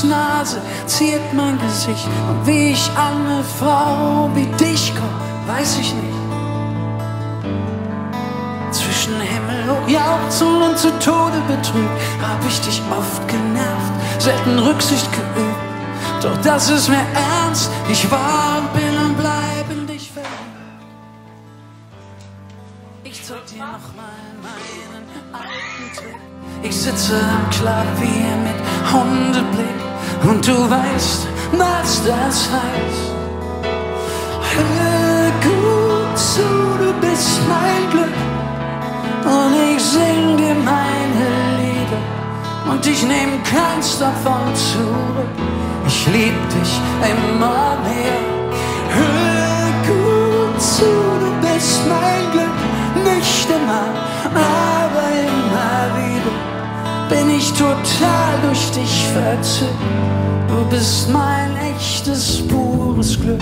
Nase ziert mein Gesicht. Und wie ich an eine Frau wie dich komm, weiß ich nicht. Zwischen Himmel und Jauchzen und zu Tode betrübt, hab ich dich oft genervt, selten Rücksicht geübt. Doch das ist mir ernst, ich war und bin und bleib in dich verliebt. Ich zeig dir noch mal meinen alten Trick. Ich sitze am Klavier mit Hundeblick und du weißt, was das heißt. Hör gut zu, du bist mein Glück und ich sing dir meine Lieder und ich nehm keins davon zurück. Ich lieb dich immer mehr. Hör gut zu, du bist mein Glück, nicht immer, aber immer wieder bin ich total durch dich verzückt. Du bist mein echtes, pures Glück.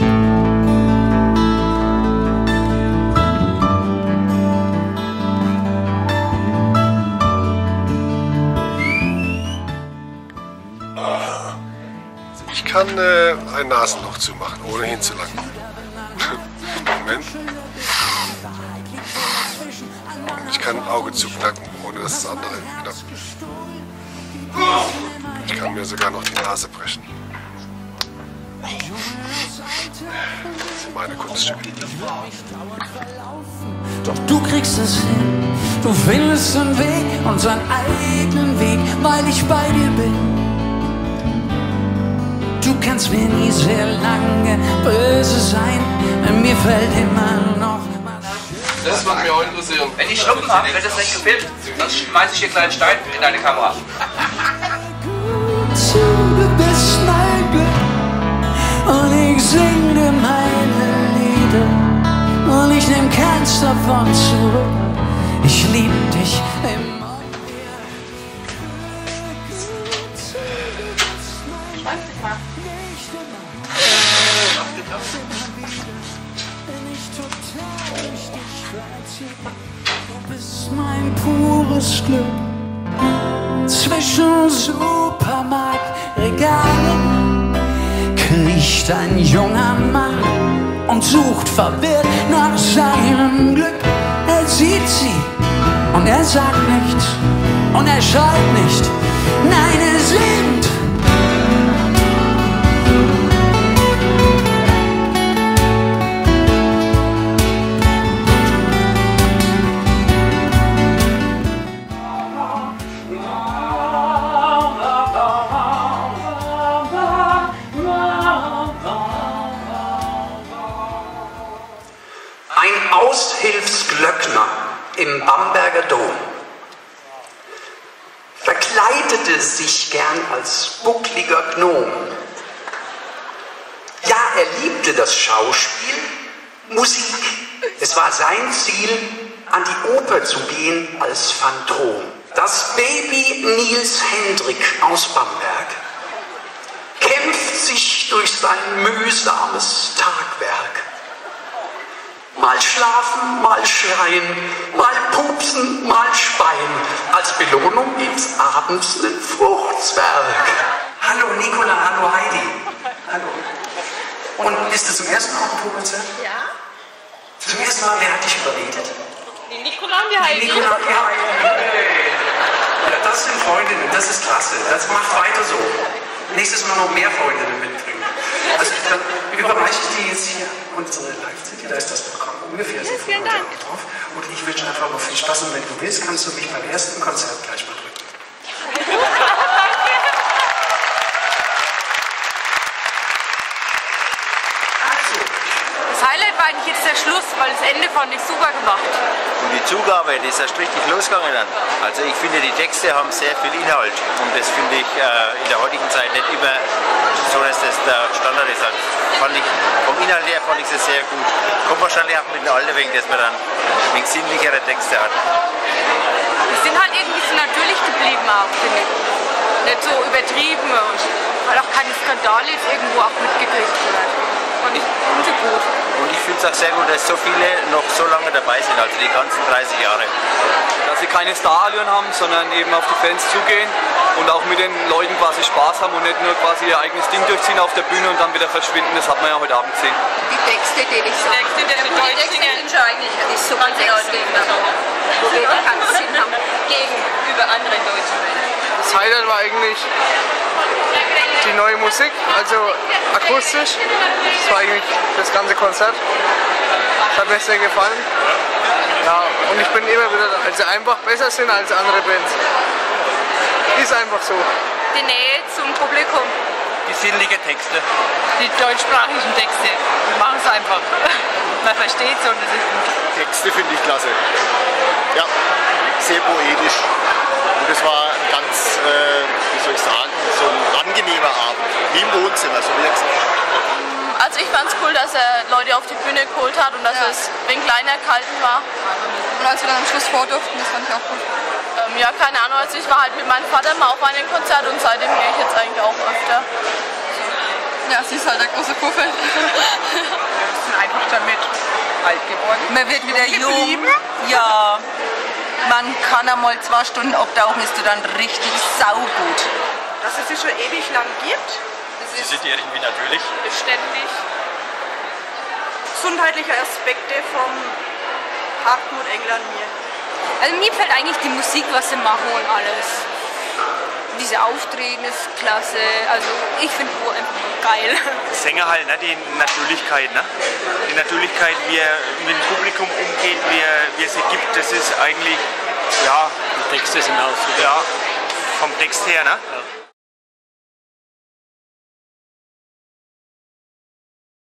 Ich kann ein Nasenloch zumachen, ohne hinzulangen. Moment. Ich kann ein Auge zuknacken, ohne dass das andere knackt. Ich kann mir sogar noch die Nase brechen. Das sind meine Kunststücke. Doch du kriegst es hin, du findest einen Weg, unseren eigenen Weg, weil ich bei dir bin. Du kannst mir nie sehr lange böse sein, mir fällt immer noch. Das wird mich auch interessieren. Wenn ich Schnuppen habe, wird das nicht gefilmt, dann schmeiße ich hier einen kleinen Stein in deine Kamera. Du bist mein Glück und ich sing dir meine Lieder und ich nehm keins davon zurück. Ich lieb dich immer mehr. Du bist mein pures Glück. Zwischen Supermarktregalen kriecht ein junger Mann und sucht verwirrt nach seinem Glück. Er sieht sie und er sagt nichts und er schreit nicht. Nein, er singt. Ein Aushilfsglöckner im Bamberger Dom verkleidete sich gern als buckliger Gnom. Ja, er liebte das Schauspiel, Musik. Es war sein Ziel, an die Oper zu gehen als Phantom. Das Baby Niels Hendrik aus Bamberg kämpft sich durch sein mühsames Tagwerk. Mal schlafen, mal schreien, mal pupsen, mal speien. Als Belohnung gibt's abends einen Fruchtzwerg. Hallo Nicola, hallo Heidi. Hallo. Und bist du zum ersten Mal auf dem Puppenkonzert? Ja. Zum ersten Mal, wer hat dich überredet? Die Nicola und die Heidi. Die Nicola und die Heidi. Ja, das sind Freundinnen, das ist klasse. Das macht weiter so. Nächstes Mal noch mehr Freundinnen mitbringen. Also dann überreiche ich dir jetzt hier unsere Live-CD, da ist das Programm ungefähr. Ja, vielen Dank. Drauf. Und ich wünsche einfach mal viel Spaß und wenn du willst, kannst du mich beim ersten Konzert gleich mal drücken. Das Highlight war eigentlich jetzt der Schluss, weil das Ende fand ich super gemacht. Und die Zugabe, das ist erst richtig losgegangen dann. Also ich finde, die Texte haben sehr viel Inhalt und das finde ich in der heutigen Zeit nicht immer so, dass das der Standard ist. Also fand ich, vom Inhalt her fand ich es sehr gut. Kommt wahrscheinlich auch mit dem Alter wegen, dass man dann wegen sinnlichere Texte hat. Die sind halt irgendwie so natürlich geblieben auch, finde ich. Nicht so übertrieben und halt auch keine Skandale irgendwo auch mitgekriegt. Fand ich gut. Und ich finde finde es auch sehr gut, dass so viele noch so lange dabei sind, also die ganzen 30 Jahre. Dass sie keine Starallüren haben, sondern eben auf die Fans zugehen und auch mit den Leuten quasi Spaß haben und nicht nur quasi ihr eigenes Ding durchziehen auf der Bühne und dann wieder verschwinden. Das hat man ja heute Abend gesehen. Die Texte, die ich sage. Die Texte sind schon eigentlich nicht so ganz Texte, wo wir keinen Sinn haben. Gegenüber anderen deutschen Bands. Das Highlight war eigentlich die neue Musik, also akustisch. Das war eigentlich das ganze Konzert. Das hat mir sehr gefallen. Ja, und ich bin immer wieder, also einfach besser sind als andere Bands. Ist einfach so. Die Nähe zum Publikum. Die sinnlichen Texte. Die deutschsprachigen Texte. Wir machen es einfach. Man versteht es und es ist gut. Texte finde ich klasse. Ja, sehr poetisch. Und es war ein ganz, wie soll ich sagen, so ein angenehmer Abend. Wie im Wohnzimmer, so wie er gesagt hat. Also ich fand es cool, dass er Leute auf die Bühne geholt hat und dass es wegen kleiner kalten war. Und als wir dann am Schluss vor durften, das fand ich auch gut. Ja, keine Ahnung, also ich war halt mit meinem Vater mal auf einem Konzert und seitdem gehe ich jetzt eigentlich auch öfter. Ja, sie ist halt der große Kuffel. Wir sind einfach damit alt geworden. Man wird wieder jung. Ja. Man kann einmal 2 Stunden abtauchen, ist dann richtig saugut. Dass es sie schon ewig lang gibt. Sie sind irgendwie natürlich. Beständig. Gesundheitliche Aspekte vom Hartmut England mir. Also mir gefällt eigentlich die Musik, was sie machen und alles. Diese Auftreten ist klasse, also ich finde es einfach geil. Sänger halt, ne? Die Natürlichkeit, ne? Die Natürlichkeit, wie er mit dem Publikum umgeht, wie er sie gibt, das ist eigentlich, ja... Die Texte sind auch super. Ja, vom Text her, ne?